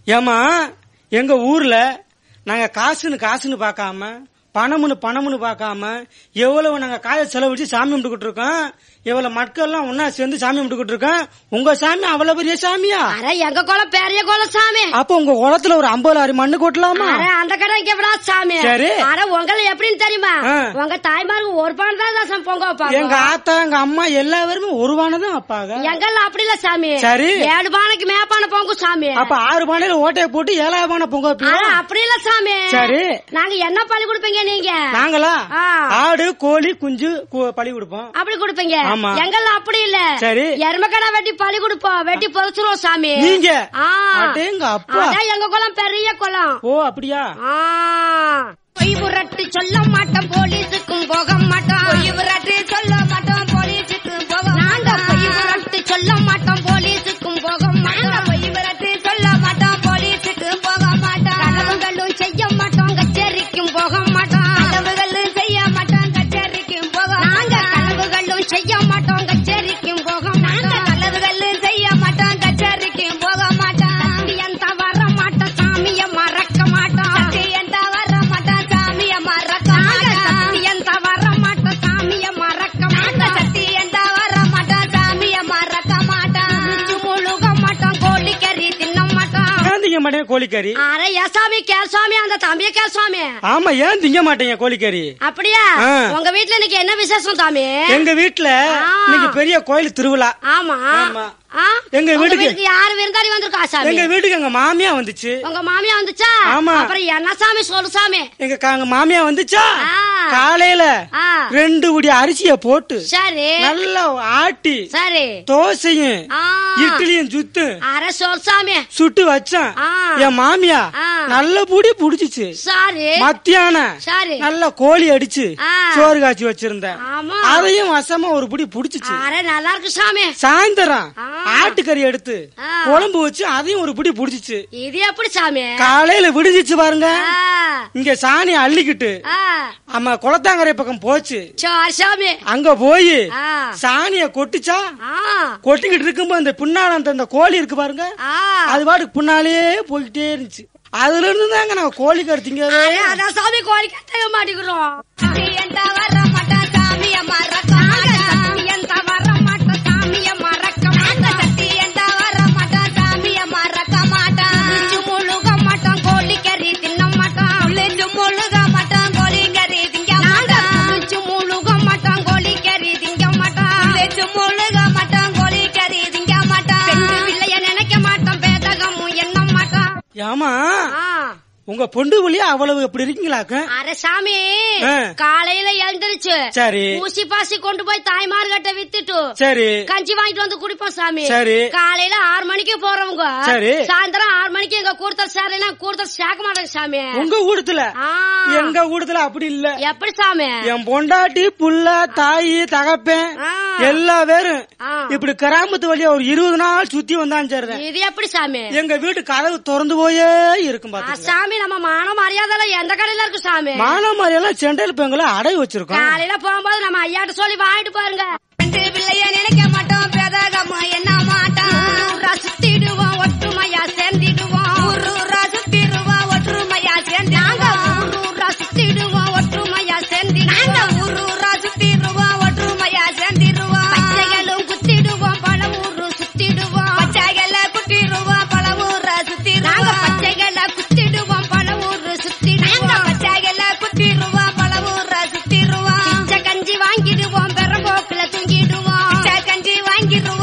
ஏமா எங்க ஊர்ல நாங்க காசுன்னு பாக்காம பணம்னு பாக்காம எவ்வளவு நாங்க காய செலவழிச்சு சாமி கும்பிட்டுக்கிட்டு இருக்கோம். எவ்வளவு மக்கள் எல்லாம் ஒன்னா சேர்ந்து சாமி கும்பிட்டுக்கிட்டு இருக்கோம். உங்க சாமி அவ்வளவு பெரிய சாமியா? எங்க குளம் பெரிய குளம் சாமி. அப்ப உங்க குளத்துல ஒரு 50 மண்ணு கொட்டலாமா? அந்த கடை இங்க சாமி. சரி. உங்களை எப்படின்னு தெரியுமா? உங்க தாய்மாருக்கு ஒரு பானை தான் பொங்க வைப்பாங்க. எங்க ஆத்தா எங்க அம்மா எல்லாருமே ஒரு பானை தான் வைப்பாங்க. எங்கெல்லாம் அப்படி இல்ல சாமி. சரி. 7 பானைக்கு மேப்பான பொங்கு சாமி. அப்ப 6 பானையில ஓட்டையை போட்டு 7ஆவது பானை பொங்க வைப்பீங்க. அப்படி இல்ல சாமி. சரி. நாங்க என்ன பழி கொடுப்பீங்க நீங்க? நாங்களா ஆடு கோழி குஞ்சு பழி கொடுப்போம். அப்படி கொடுப்பீங்க. எங்கெல்லாம் அப்படி இல்ல. சரி. எருமக்கடா வெட்டி பழி கொடுப்போம். வெட்டி பொறுத்துருவோம் சாமி. நீங்க அப்பா எங்க குளம் பெரிய குளம். ஓ அப்படியா? பொய் புரட்டு சொல்ல மாட்டோம், போலீஸுக்கும் போக மாட்டோம். பொய் புரட்டு சொல்ல மாட்டோம், போலீஸுக்கும் போக நாங்க. பொய் புரட்டு சொல்ல மாட்டோம், போலீஸுக்கும் போக மாட்டோம். பொய் புரட்டு சொல்ல மாட்டோம், போலீஸுக்கும் போக மாட்டோம். கனவுகளும் செய்ய மாட்டோம், கச்சேரிக்கும் போக மாட்டோம். கனவுகளும் செய்ய மாட்டோம், கச்சேரிக்கும் போக நாங்க. கனவுகளும் செய்ய மாட்டோம், கச்சேரிக்கும் போக நாங்க. கனவுகளும் செய்ய மாட்டோம், கச்சேரிக்கும் போக மாட்டோம். சத்தியம் தவற மாட்டோம், சாமிய மறக்க மாட்டோம். சத்தியம் தவற மாட்டோம், சாமிய மறக்க மாட்டோம். சத்தியம் தவற மாட்டோம், சாமிய மறக்க மாட்டோம். சத்தியம் தவற மாட்டோம், சாமிய மறக்க மாட்டோம். முழுக மாட்டோம், கோழிக்கறி தின்ன மாட்டோம். திங்க மாட்டேன் கோழிக்கறி. அரே சாமி கேள் சாமி, அந்த தம்பிய கேள் சாமி. ஆமா, ஏன் திங்க மாட்டேங்க கோழிக்கறி? அப்படியா? உங்க வீட்டுல இன்னைக்கு என்ன விசேஷம் சாமி? எங்க வீட்டுல இன்னைக்கு பெரிய கோயில் திருவிழா. ஆமா. எங்க வீட்டுக்கு யாரு விருந்தாடி வந்திருக்கா சாமி? எங்க வீட்டுக்கு எங்க மாமியா வந்துச்சு. உங்க மாமியா வந்துச்சா? ஆமா. அப்புறம் என்ன சாமி சொல்லு சாமி? எங்க மாமியா வந்துச்சா? காலையில 2 உடி அரிசிய போட்டு சரி நல்லா ஆட்டி சரி தோசையும் இட்லியும் சுத்து அரை சொல் சாமி சுட்டு வச்சான். என் மாமியா நல்ல பூடி புடிச்சிச்சு. சரி. மத்தியானம் சரி நல்ல கோழி அடிச்சு சோறு காய்ச்சி வச்சிருந்தேன். அதையும் வசமா ஒரு புடி புடிச்சிச்சு. நல்லா இருக்கு சாமி. சாயந்தரம் ஆட்டுக்கறி எடுத்து குழம்பு வச்சு அதையும் ஒரு புடி புடிச்சிச்சு. இது எப்படி சாமி? காலையில விடுஞ்சிச்சு பாருங்க. இங்க சாணி அள்ளிக்கிட்டு அம்மா குளத்தாங்கரை பக்கம் போச்சு. சாமி அங்க போய் சாணிய கொட்டிச்சா. கொட்டிக்கிட்டு இருக்கும்போது அந்த பின்னால அந்த கோழி இருக்கு பாருங்க, அது பாட்டுக்கு பின்னாலே போய்கிட்டே இருந்துச்சு. அதுல இருந்து தாங்க நாங்க கோழி கருத்திங்க. அதான் சாமி கோழி கட்ட மாட்டேங்கிறோம். ஆமா, உங்க பொண்டு புள்ளியா அவ்வளவு எப்படி இருக்கீங்களாக்க? அரே சாமி காலையில எழுந்திருச்சு சரி ஊசி பாசி கொண்டு போய் தாய்மார்கிட்ட வித்துட்டு சரி கஞ்சி வாங்கிட்டு வந்து குடிப்போம் சாமி. சரி. காலையில 6 மணிக்கு போறவங்க சரி சாயந்தரம் 6 மணிக்கு எங்க கூடுதல் சேரலைன்னா கூடுதல் சேர்க்க மாட்டாங்க சாமி. உங்க ஊடத்துல? எங்க ஊடத்துல அப்படி இல்ல. எப்படி சாமி? என் பொண்டாட்டி புள்ள தாயி தகப்பேன் எல்லா பேரும் இப்படி கிராமத்து வழியா ஒரு 20 நாள் சுத்தி வந்தான். சரி. இது எப்படி சாமி? எங்க வீட்டு கதவு திறந்து போயே இருக்கும் சாமி. நம்ம மான மரியாதை எந்த கடையில இருக்கு சாமி? மான மரியாதை சென்னையில் பெங்களை அடை வச்சிருக்கோம். காலையில போகும்போது நம்ம ஐயாட்ட சொல்லி வாங்கிட்டு பாருங்க. பிள்ளைய நினைக்க மாட்டோம், பேதகமா என்ன மாட்டோம். சுத்திடுவோம், ஒற்றுமையா சேர்ந்திடுவோம். சுத்திடுவோம், ஒற்றுமையா சேர்ந்து நாங்க ஊரூரா சுத்திடுவோம், ஒற்றுமையா சேர்ந்து நாங்க ஊரூரா சுத்திடுவோம், ஒற்றுமையா சேர்ந்திடுவோம். பச்சைகளும் குத்திடுவோம், பல ஊரு சுத்திடுவோம். பச்சைகள குத்திடுவோம், பல ஊரை சுத்திடுவோம். பச்சைகள குத்திடுவோம், பல ஊரு சுத்திடுவோம். பச்சைகள குத்திடுவோம், பல ஊரை சுத்திடுவோம். கஞ்சி வாங்கிடுவோம், பெறம்போக்குல தூங்கிடுவோம். கஞ்சி வாங்கிடுவோம்.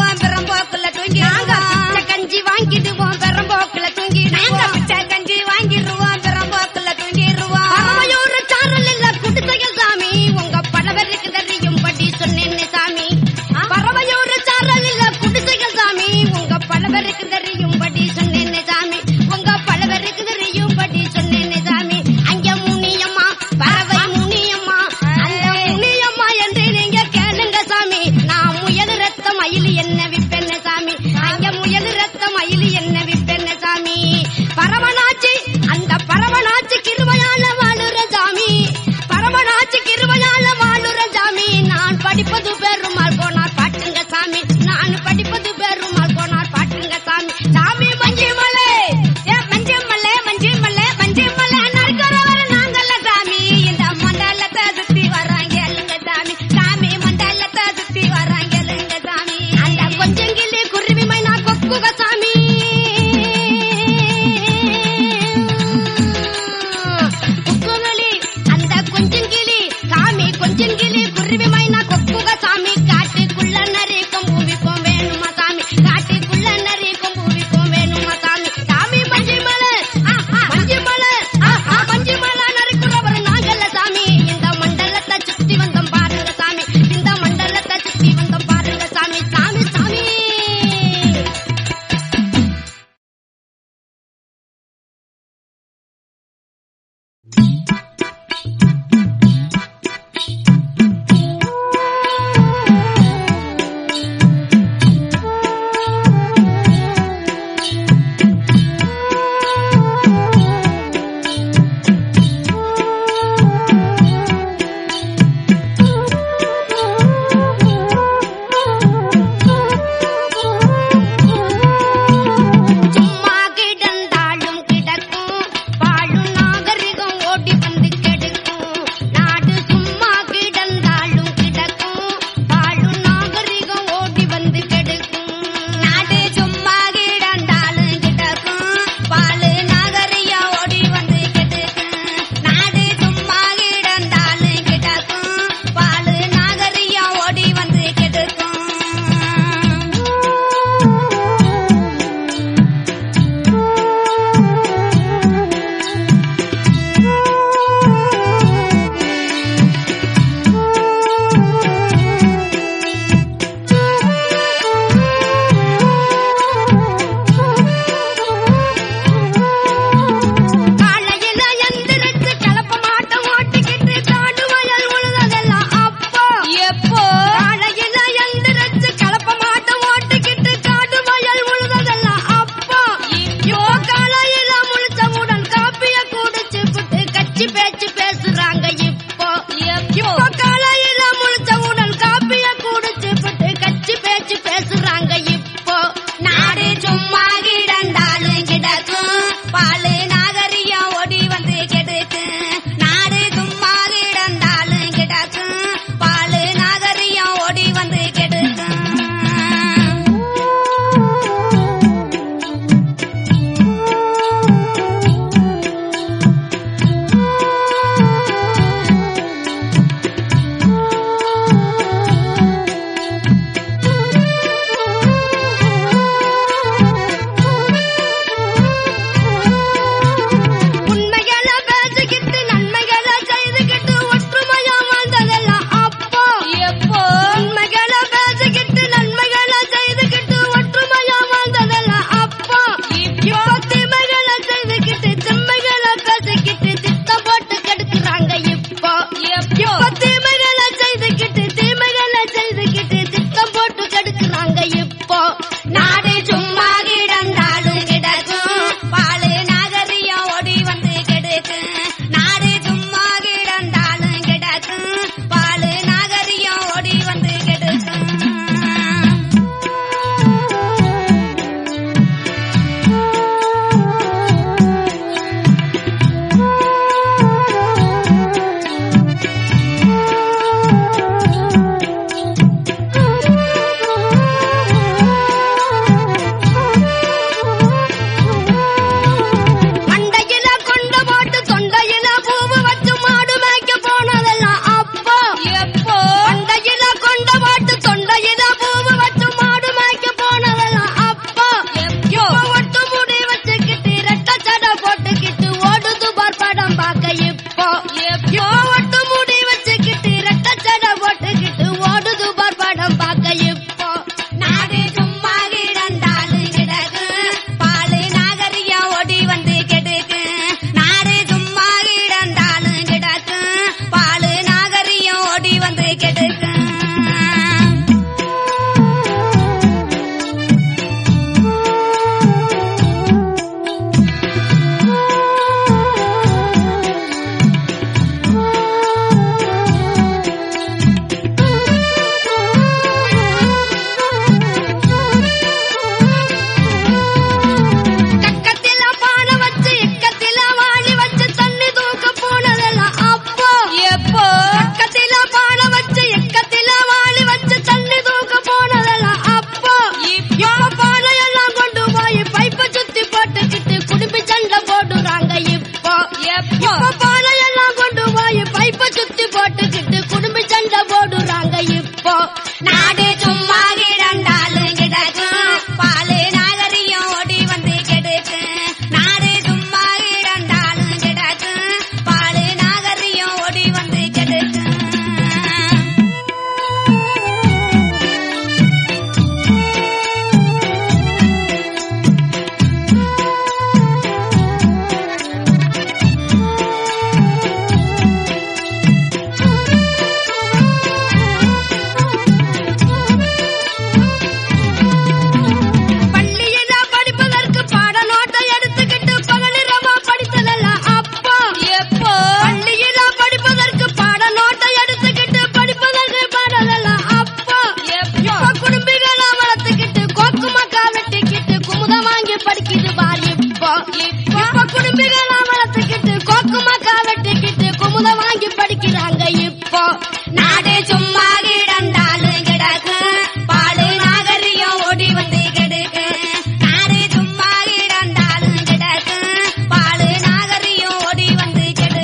இப்ப குடும்பிகளா வளர்த்துக்கிட்டு கோக்குமாக்கா வெட்டிக்கிட்டு குமுத வாங்கி படிக்கிறாங்க. இப்போ நாடு சும்மா கிடந்தாலும் கிடக்கு பாலு நாகரியம் ஓடி வந்து கிடக்கு. நாடு சும்மா கிடந்தாலும் கிடக்கு பாலு நாகரியம் ஓடி வந்து கிடக்கு.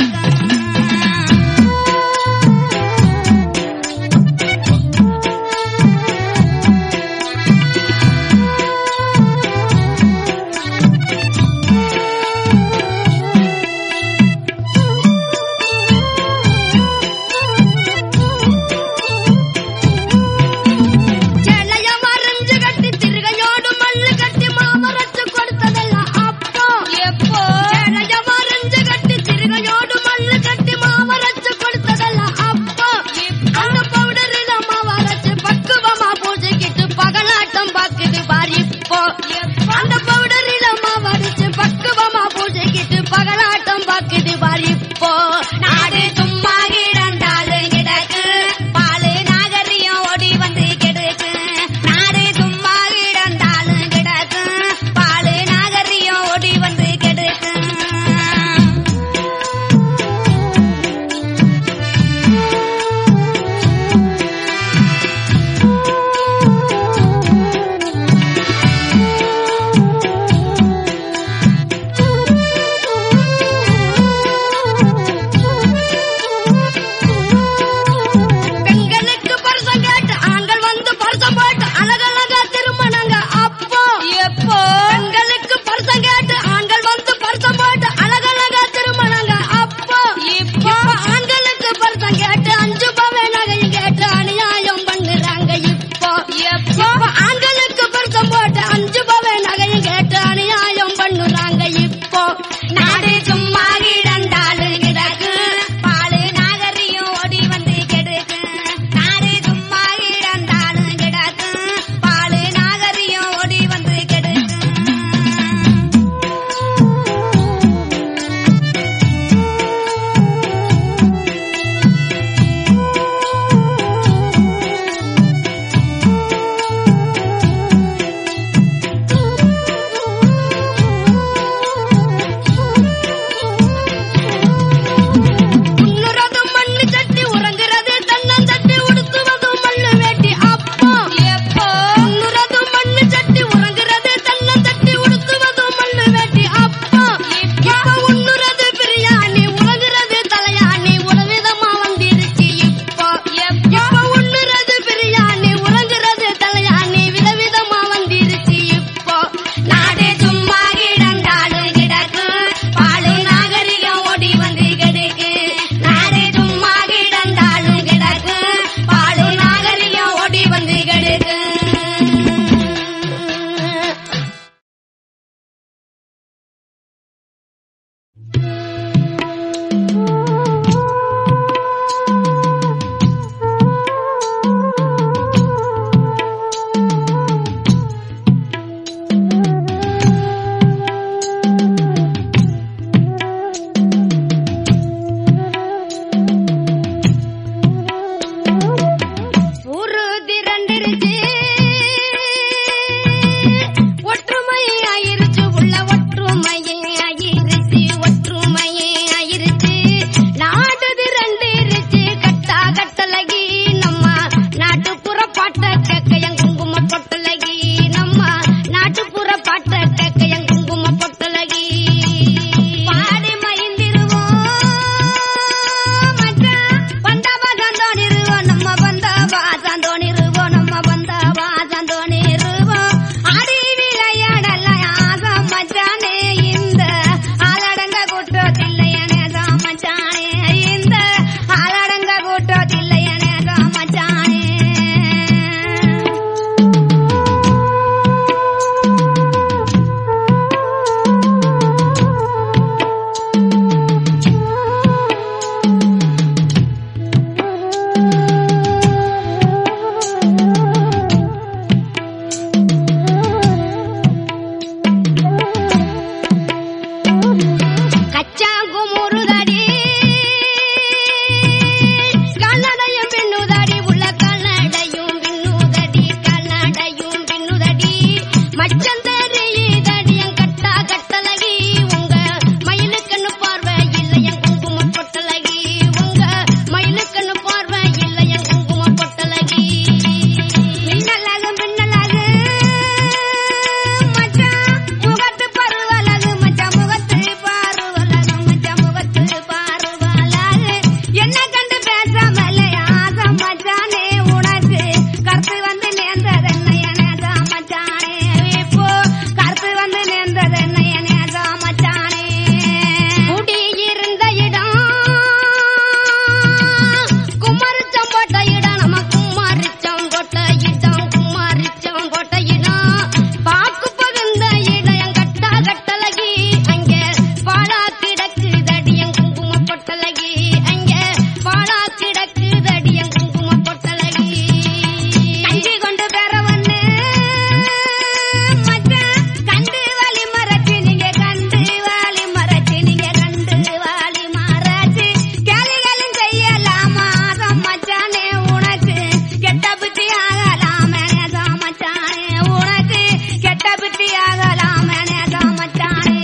பழகலாம் மச்சானே.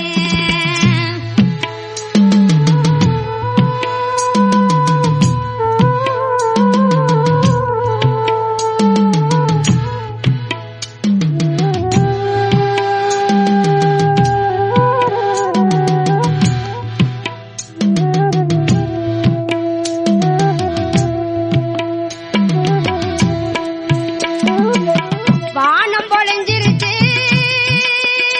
வானம் பொழிஞ்சிருச்சு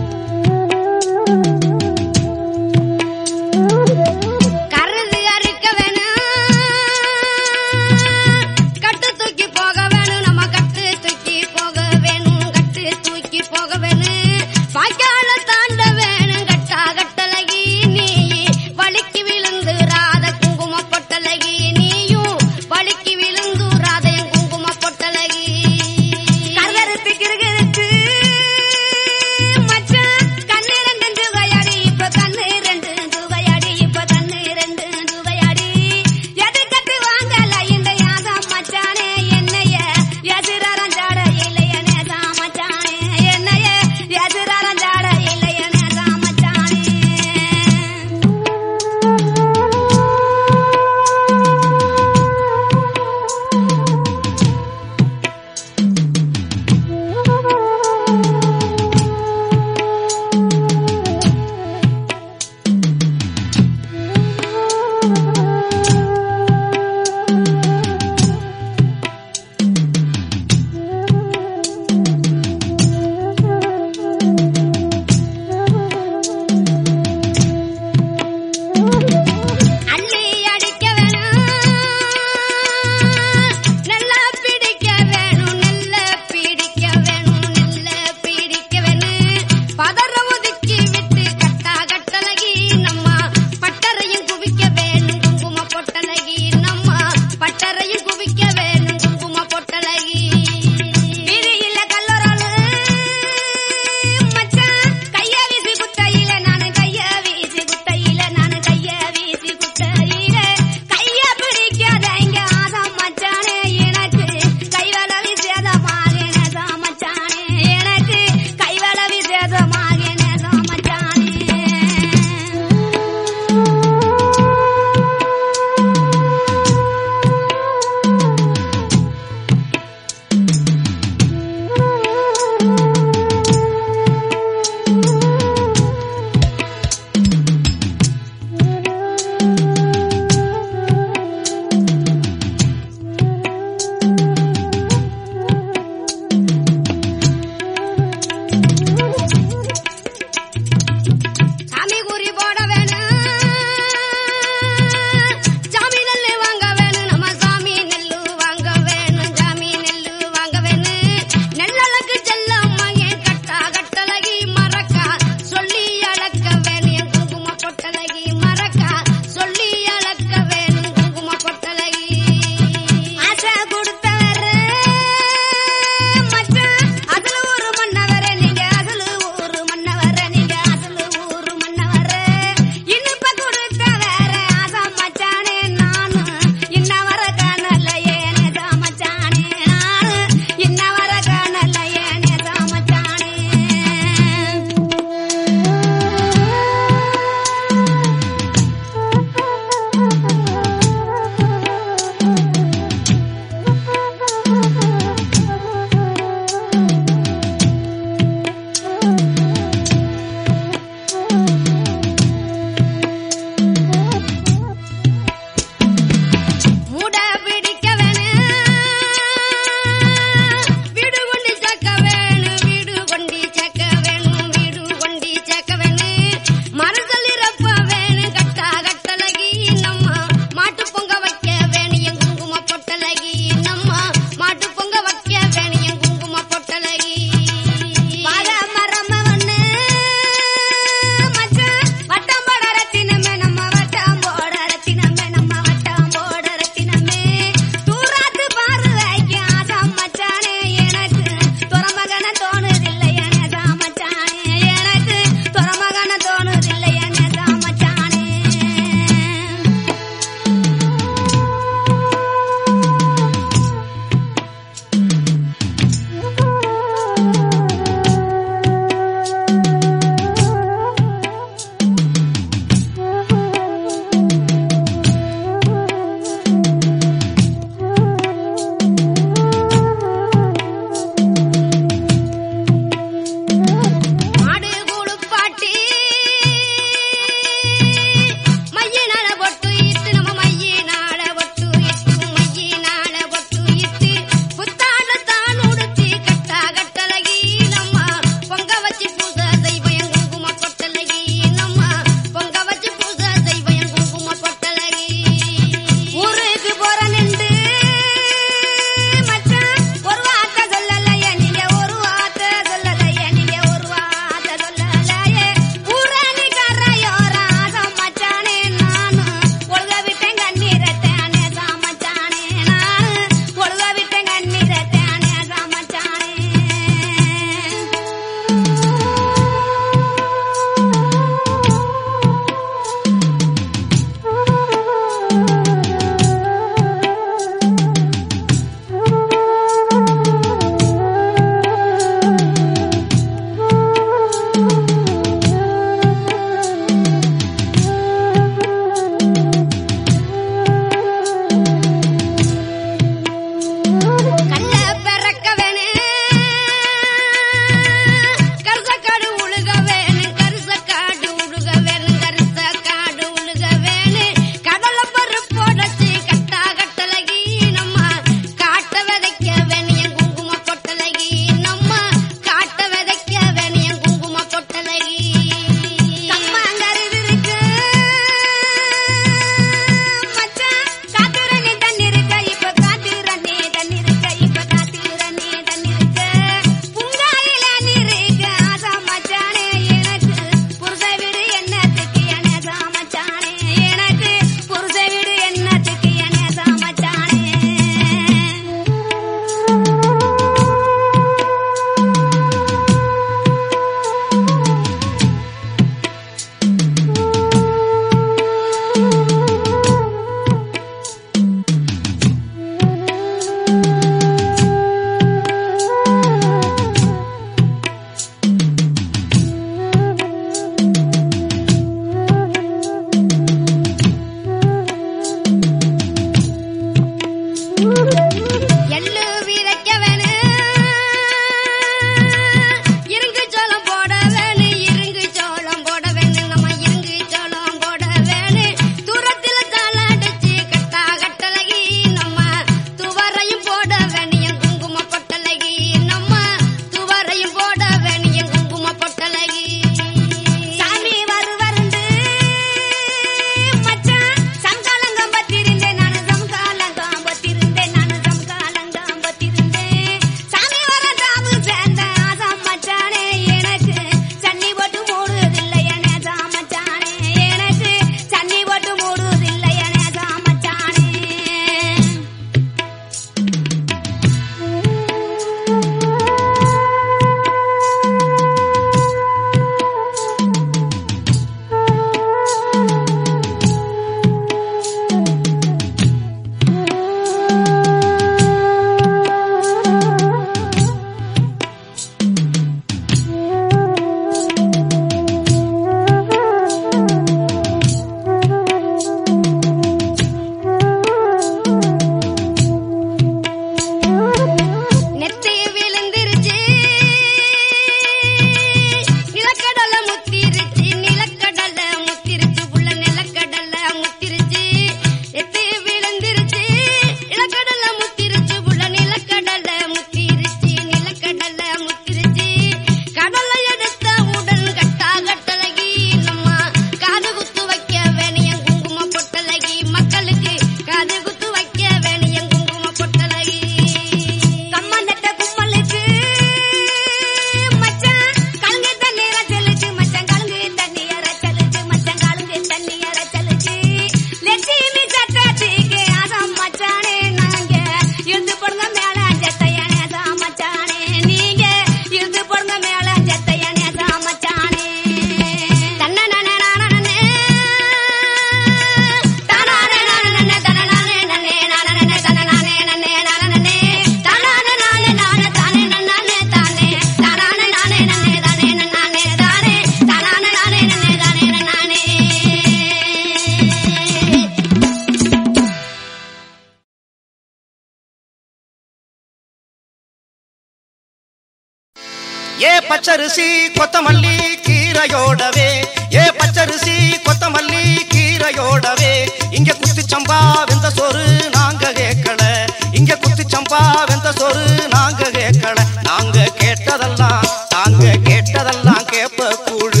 ஏ பச்சரிசி கொத்தமல்லி கீரையோடவே, ஏ பச்சரிசி கொத்தமல்லி கீரையோடவே, இங்க குத்து சம்பா வெந்த சோறு நாங்க கேட்கல, இங்க குத்து சம்பா வெந்த சோறு நாங்க கேட்கல. நாங்க கேட்டதெல்லாம் நாங்க கேட்டதெல்லாம் கேப்ப கூடு,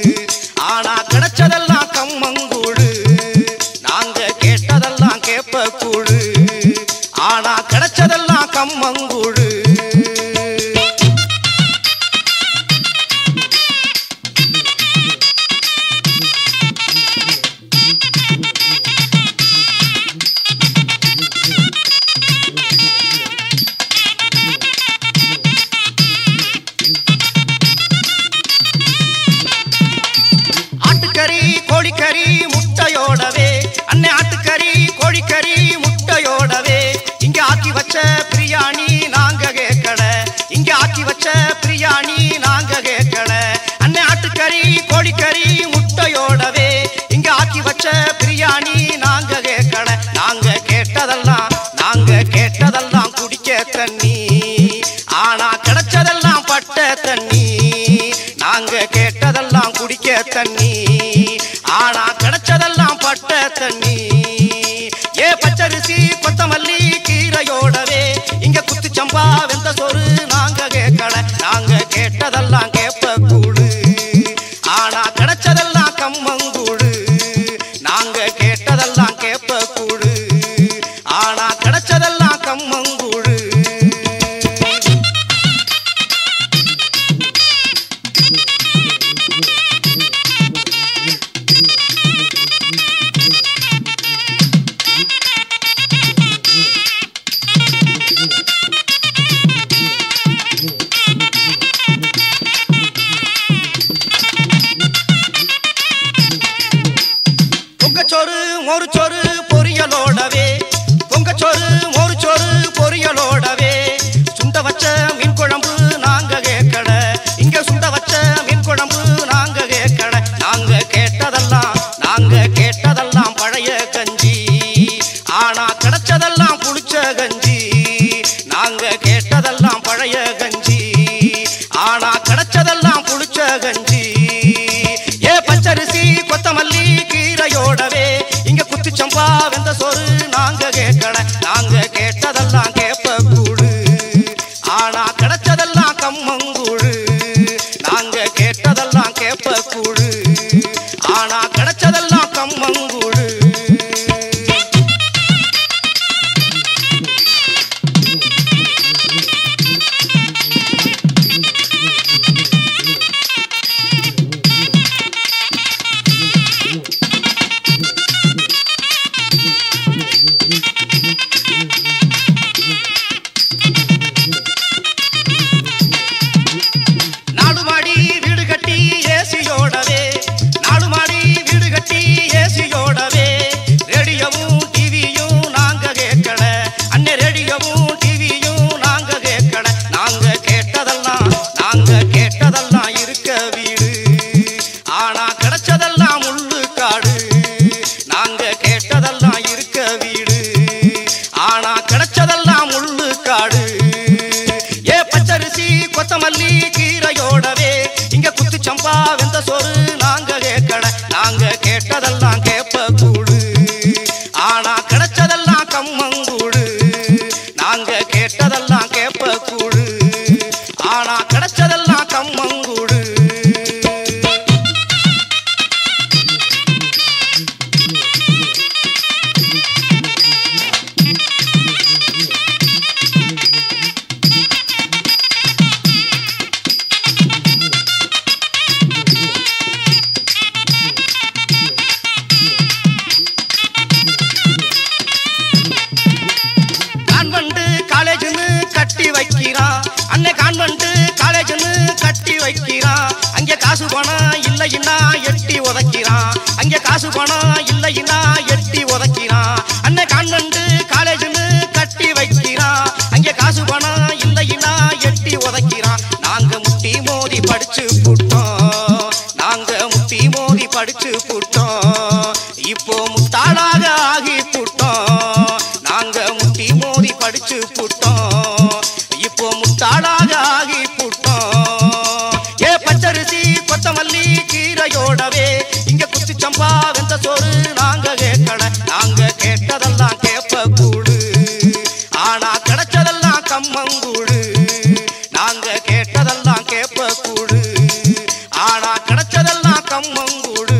ஆனா கிடைச்சதெல்லாம் கம்மங்கூடு. நாங்க கேட்டதெல்லாம் கேப்ப கூடு, ஆனா கிடைச்சதெல்லாம் கம்மங்கூடு. கோழிக்கறி முட்டையோடவே, அன்னை ஆட்டுக்கறி கோழிக்கறி முட்டையோடவே, இங்க ஆக்கி வச்ச பிரியாணி நாங்க கேட்கல, இங்க ஆக்கி வச்ச பிரியாணி நாங்க கேட்கல. அன்னை ஆட்டுக்கறி கோழிக்கறி முட்டையோடவே, இங்க ஆக்கி வச்ச பிரியாணி நாங்க கேட்கல. நாங்க கேட்டதெல்லாம் குடிக்க தண்ணி, ஆனா கிடைச்சதெல்லாம் பட்ட தண்ணி. நாங்க கேட்டதெல்லாம் குடிக்க தண்ணி, ஆனா கிடைச்சதெல்லாம் பட்ட தண்ணி. ஏ பச்சரிசி கொத்தமல்லி கீரையோடவே, இங்க குத்து சம்பா வெந்த சோறு நாங்க கேட்கல. நாங்க கேட்டதெல்லாம் கேப்ப கூடு, ஆனா கிடைச்சதெல்லாம் கம்மங்கூடு. நாங்க கேட்டதெல்லாம் கேப்ப கூடு, ஆனா கிடைச்சதெல்லாம் கம்மங்கூடு. பச்சரிசி கொத்தமல்லி கீரையோடவே இங்க குத்து சம்பா வெந்த சோறு நாங்க கேட்கல. நாங்க கேட்டதெல்லாம் கேப்ப கூடு, ஆனா கிடைச்சதெல்லாம் கம்மங்கூடு. நாங்க கேட்டதெல்லாம் கேப்ப கூடு, ஆனா கிடைச்சதெல்லாம் கம்மங்கூடு. அங்கே காசு பணம் இல்லைன்னா எட்டி உதைக்கிறான். அங்கே காசு பணம் இல்லைன்னா எட்டி உதைக்கிறான். அண்ணன் கான்வென்ட் காலேஜ்னு கட்டி வைக்கிறான். அங்கே காசு பணம் இல்லைன்னா எட்டி உதைக்கிறான். நாங்க முட்டி மோதி படிச்சு புட்டோம், நாங்க முட்டி மோதி படிச்சு புட்டோம். இப்போ முட்டாளாக ஆகி புட்டோம். நாங்க முட்டி மோதி படிச்சு புட்டோம், இப்போ முட்டாளாக ஆகி புட்டோம். பச்சரிசி கொத்தமல்லி கீரையோடவே இங்க குத்து சம்பா வெந்த சோறு நாங்க கேட்கல. நாங்க கேட்டதெல்லாம் கேப்ப கூடு, ஆனா கிடைச்சதெல்லாம் கம்மங்கூடு. நாங்க கேட்டதெல்லாம் கேப்ப கூடு, ஆனா கிடைச்சதெல்லாம் கம்மங்கூடு.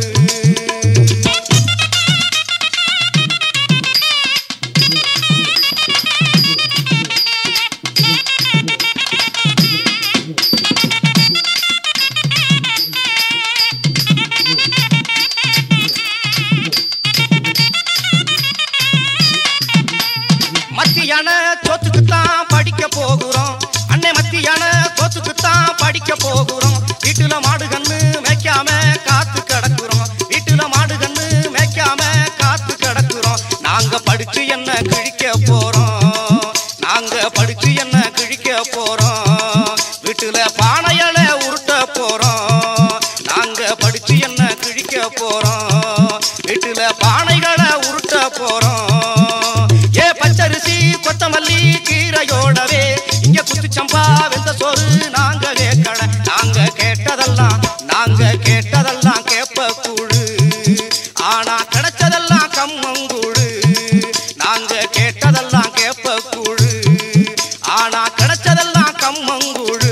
மத்தியான தோத்துக்குத்தான் படிக்க போகிறோம். அன்னை மத்தியான தோத்துக்குத்தான் படிக்க போகிறோம். வீட்டுல மாடு கண்ணு மேய்க்காம காத்து கிடக்குறோம். வீட்டுல மாடு கண்ணு மேய்க்காம காத்து கிடக்குறோம். நாங்க படிச்சு என்ன கிழிக்க போறோம், நாங்க படிச்சு என்ன கிழிக்க போறோம். வீட்டுல பானையில உருட்ட போறோம். நாங்க படிச்சு என்ன கிழிக்க போறோம். வீட்டுல பானைகளை உருட்ட போறோம். பச்சரிசி கொத்தமல்லி கீரையோடவே இங்க குத்து சம்பா வெந்த சோறு நாங்க கேட்கல. நாங்க கேட்டதெல்லாம் கேப்ப கூடு, ஆனா கிடைச்சதெல்லாம் கம்மங்கூடு. நாங்க கேட்டதெல்லாம் கேப்ப கூடு, ஆனா கிடைச்சதெல்லாம் கம்மங்கூடு.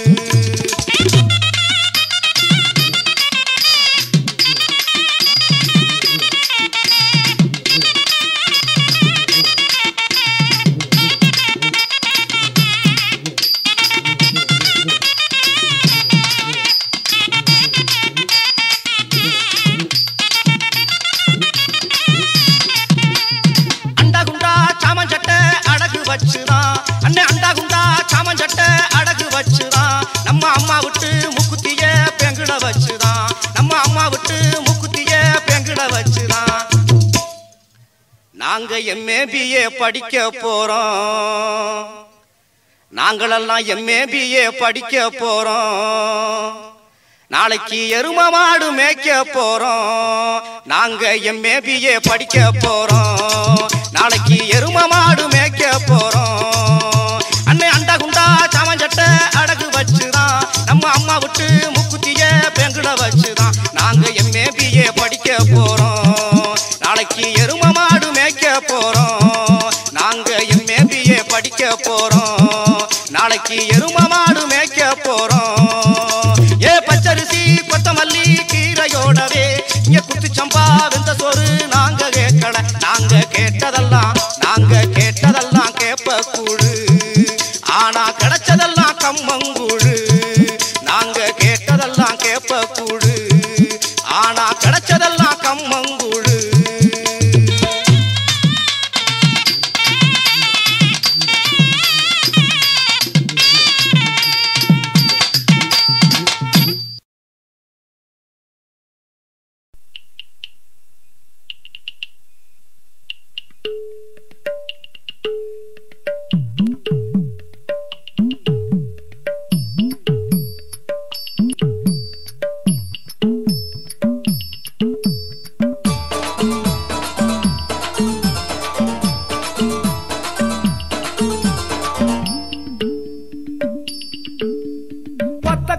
வச்சுதான் அண்ணன் அண்டா குண்டா சாமஞ்சட்ட அடகு வச்சுதான். நம்ம அம்மா விட்டு முக்குத்திய பெங்கிட வச்சுதான். நம்ம அம்மா விட்டு முக்குத்திய பெங்கிட வச்சுதான். நாங்க MABA படிக்க போறோம். நாங்களெல்லாம் MABA படிக்க போறோம். நாளைக்கு எரும மாடு மேய்க்க போறோம். நாங்க MABA படிக்க போறோம். நாளைக்கு எரும மாடு மேய்க்க போறோம். அன்னை அண்டா குண்டா சாமஞ்சட்ட அடகு வச்சுதான். நம்ம அம்மா விட்டு முக்குத்திய பெங்கிட வச்சுதான். நாங்க MABA படிக்க போறோம். நாளைக்கு எரும மாடு மேய்க்க போறோம். நாங்க MABA படிக்க போறோம். நாளைக்கு எரும மாடு மேய்க்க போறோம். பச்சரிசி கொத்தமல்லி கீரையோடவே இங்க குத்து சம்பா வெந்த சோறு நாங்க கேட்கல. நாங்க கேட்டதெல்லாம் கேப்ப கூடு, ஆனா கிடைச்சதெல்லாம் கம்மங்கூடு. நாங்க கேட்டதெல்லாம் கேப்ப கூடு, ஆனா கிடைச்சதெல்லாம் கம்மங்கூடு.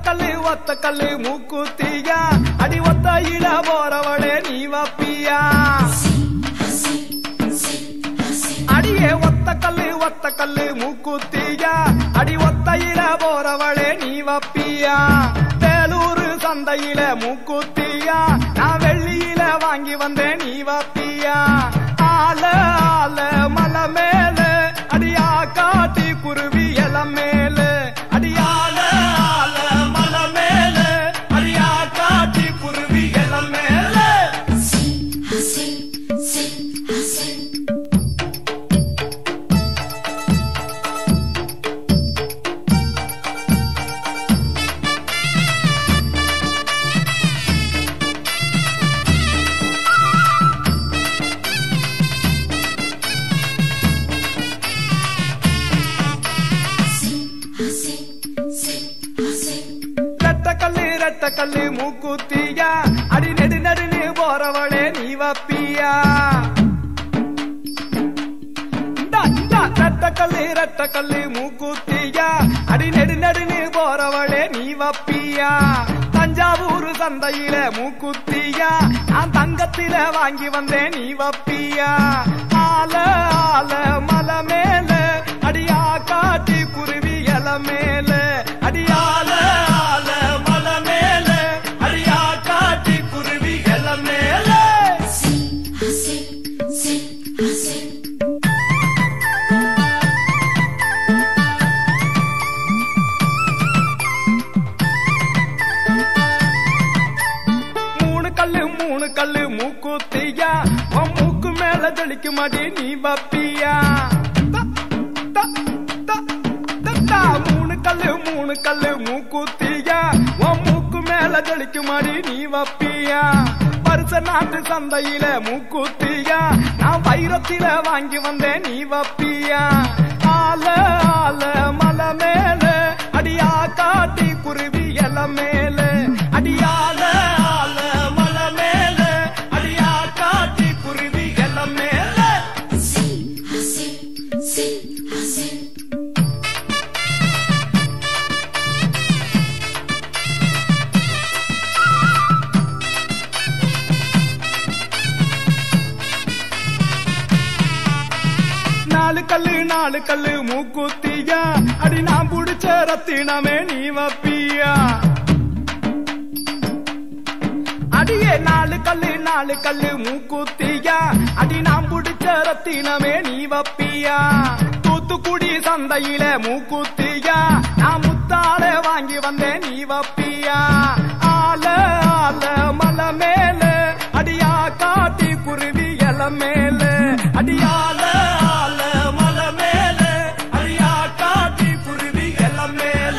ஒத்த கல்லு மூக்குத்தியா அடி ஒத்தையில போறவளே நீ வப்பியா அடியே ஒத்த கல்லு மூக்குத்தியா அடி ஒத்தையில போறவளே நீ வப்பியா வேலூர் சந்தையில மூக்குத்தியா நான் வெள்ளியில வாங்கி வந்தேன் நீ வப்பியா ஆல ஆல மலை மேல அடியா காட்டி குருவி எல மேல அடியால ஆல மலை மேல அடியா காட்டி குருவி எல மேல கல்லு மூக்குத்தியா அடி நெடு நடுன்னு போறவளே நீ வப்பியா ரெட்ட கல்லு மூக்குத்தியா அடி நெடு நடுன்னு போறவளே நீ வப்பியா தஞ்சாவூர் சந்தையில மூக்குத்தியா நான் தங்கத்தில வாங்கி வந்தேன் நீ வப்பியா ஆல ஆல மலை மேல அடியா காட்டி குருவி எல மேல அடியால ஆல மலை மேல அடியா காட்டி குருவி எல மேல மூணு கல்லு மூக்குத்தியா உன் மூக்கு மேல ஜலிக்கு மாடி நீ வப்பியா மூணு கல்லு மூக்குத்தியா உன் மூக்கு மேல ஜலிக்கு மாடி நீ வப்பியா பரிச நாட்டு சந்தையில மூக்குத்தியா நான் வைரத்தில வாங்கி வந்தேன் நீ வப்பியா ஆல ஆல மலை மேல அடியா காட்டி குருவி எல மேல அடியால ஆல மலை மேல அடியா காட்டி குருவி எல மேல நாலு கல்லு மூக்குத்தியா அடி நான் புடிச்ச ரத்தினமே நீ வப்பியா அடியே நாலு கல்லு மூக்குத்தியா அடி நான் புடிச்ச ரத்தினமே நீ வப்பியா தூத்துக்குடி சந்தையில மூக்குத்தியா நான் முத்தால வாங்கி வந்தேன் நீ வப்பியா ஆல ஆல மலை மேல அடியா காட்டி குருவி எல மேல அடியால ஆல மலை மேல அடியா காட்டி குருவி எல மேல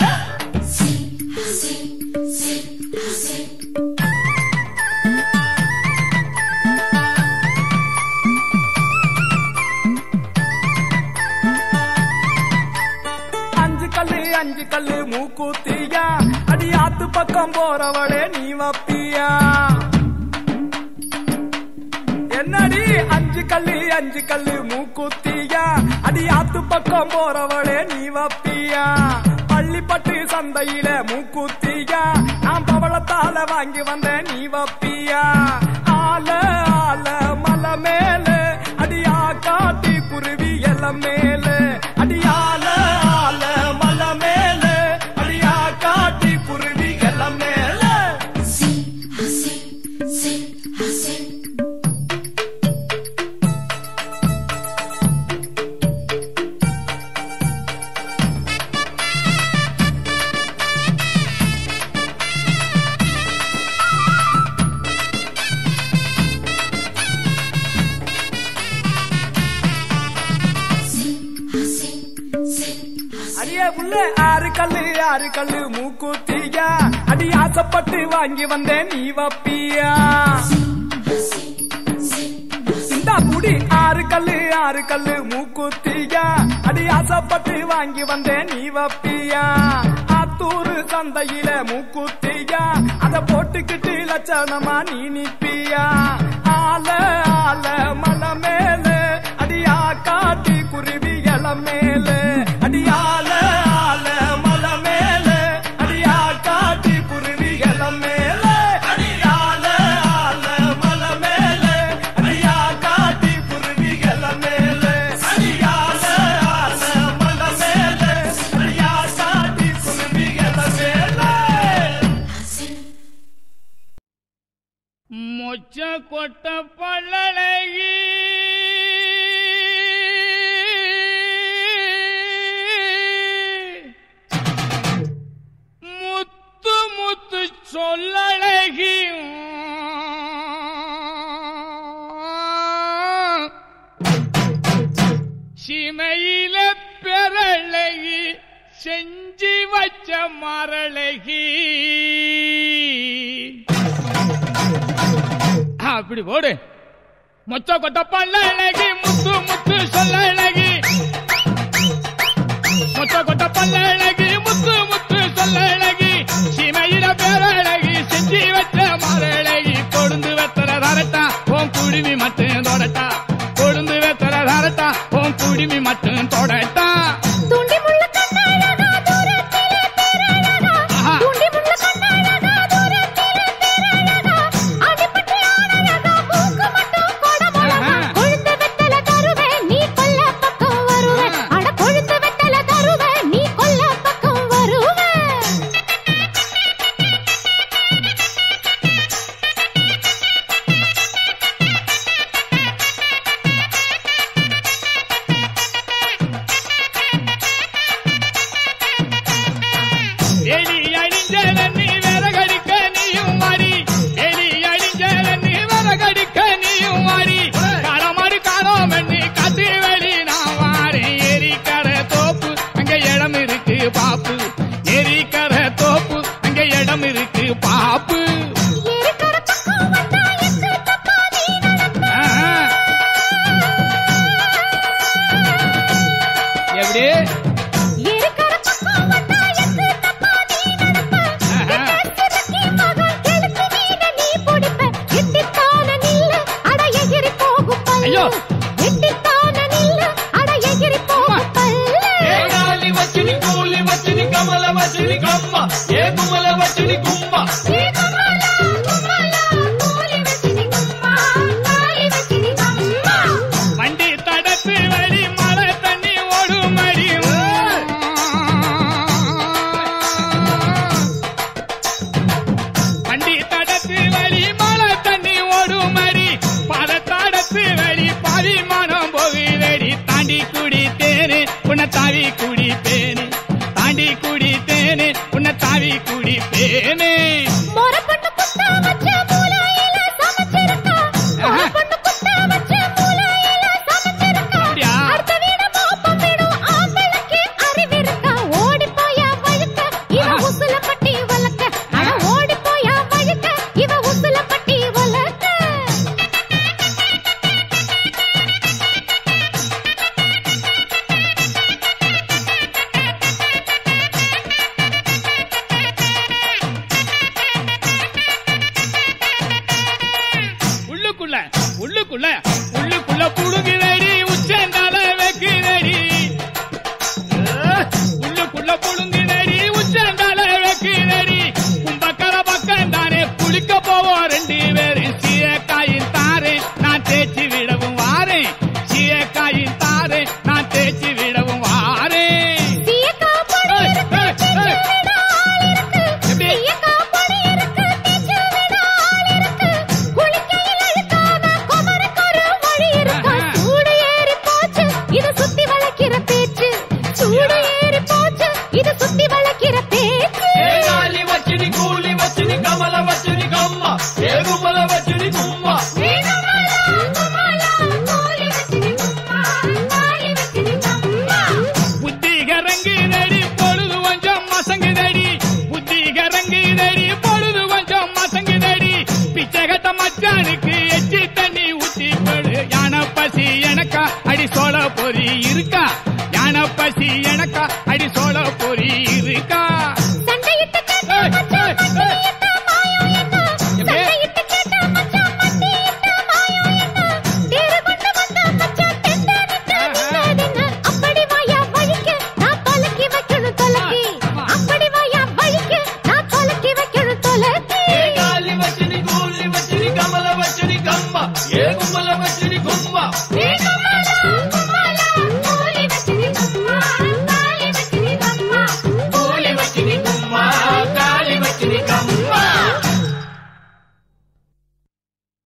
அஞ்சு கல்லு மூக்குத்தியா அடி ஆத்து பக்கம் போறவளே நீ வப்பியா என்னடி அஞ்சு கல்லு மூக்குத்தியா அடி ஆத்து பக்கம் போறவளே நீ வப்பியா பள்ளிப்பட்டு சந்தையில மூக்குத்தியா நான் பவளத்தால வாங்கி வந்தேன் நீ வப்பியா ஆல ஆல மலை மேல அடியா காட்டி குருவி எல மேல அடியால ஆல மலை மேல அடியா காட்டி குருவி எல மேல அடியே புள்ள ஆறு கல்லு மூக்குத்தியா அடி ஆசைப்பட்டு வாங்கி வந்தேன் நீ வப்பியா இந்த புடி ஆறு கல்லு மூக்குத்தியா அடி ஆசைப்பட்டு வாங்கி வந்தேன் நீ வப்பியா ஆத்தூர் சந்தையில மூக்குத்தியா அத போட்டுக்கிட்டு லட்சணமா நீ நிப்பியா ஆல ஆல மலை மேல அடியா காட்டி குருவி எல மேல அடியால ஆல மலை மேல அடியா காட்டி மொச்ச கொட்ட பல்லழகி முத்து முத்து சொல்லழகி சிமையில பெறழகி செஞ்சி வச்ச மரழகி அப்படி போடு மொச்ச கொட்ட பல்லழகி முத்து முத்து சொல்லழகி மொச்ச கொட்ட பல்லழகி முத்து முத்து சொல்லழகி சிமையில பெறழகி செஞ்சி வச்ச மரழகி கொழுந்து வெத்தர தரட்டா உன் குடிமி மட்டும் தொடட்டா கொழுந்து வெத்தர தரட்டா உன் குடிமி மட்டும் தொடட்டா பாப்பு எரிக்கர தோப்பு அங்க இடம் இருக்கு பாப்பு எப்படி ஐயோ கமல வச்சினி கம்மா ஏ குமல வச்சினி கும்மா வண்டி தடத்து வழி மழை தண்ணி ஓடும் மடி வண்டி தடத்து வழி மழை தண்ணி ஓடும் மடி பல தடத்து வழி பரிமாணம் போகுதடி தாண்டி குடித்தேனே உன்னை தாவி குடிப்பேனே தாண்டி குடித்தேனே உன்னை தாவி குடிப்பேனே உள்ளுக்குள்ள புழுங்குதடி உச்சந்தால வைக்குதடி உள்ளுக்குள்ள புழுங்குதடி உச்சந்தால வைக்குதடி கும்பக்கர பக்கம் தானே குளிக்க போவோம் ரெண்டு பேரும் சீயக்காயின் தாரே நான் தேய்ச்சி விடவும் வாரேன் சீயக்காயின் தாரே நான் தேய்ச்சி விடவும் வாரேன் அடி சோழ பொறி இருக்கா ஞான பசி எனக்கா